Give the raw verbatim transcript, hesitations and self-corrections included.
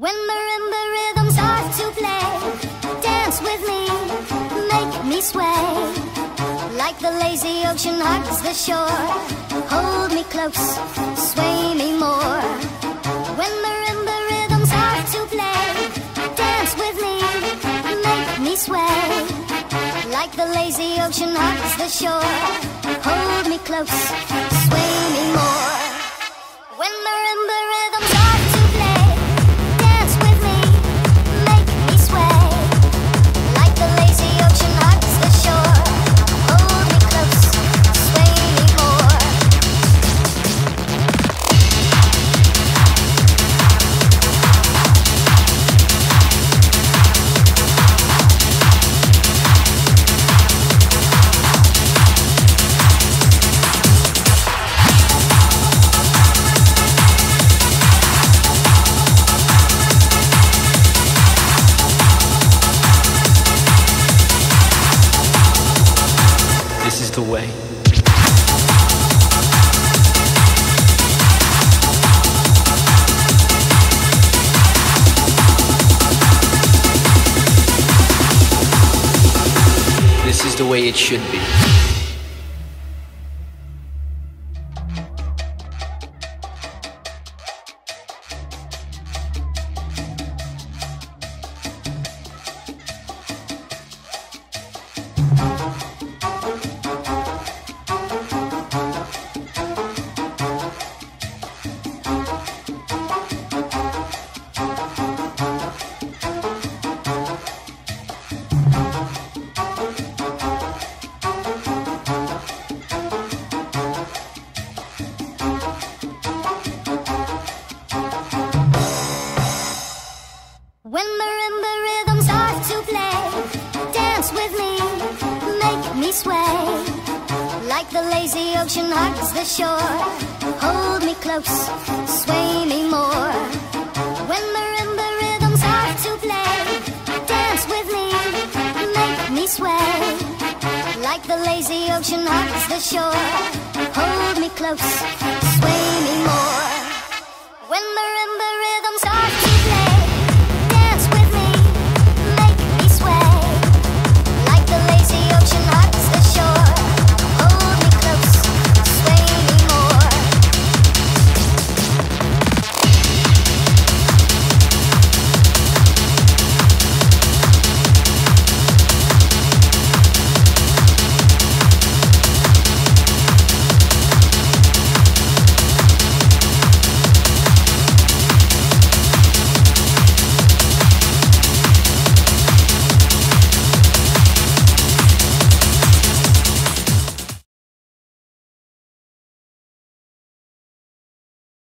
When marimba rhythms start to play, dance with me, make me sway. Like the lazy ocean hugs the shore, hold me close, sway me more. When marimba rhythms start to play, dance with me, make me sway. Like the lazy ocean hugs the shore, hold me close, sway me more. When marimba rhythms start to play, dance with me, make me sway. Like the lazy ocean hugs the shore, hold me close, sway me more. This is the way. This is the way it should be. When marimba rhythms start to play, dance with me, make me sway. Like the lazy ocean hugs the shore, hold me close, sway me more. When marimba rhythms start to play, dance with me, make me sway. Like the lazy ocean hugs the shore, hold me close, sway me more. When marimba rhythms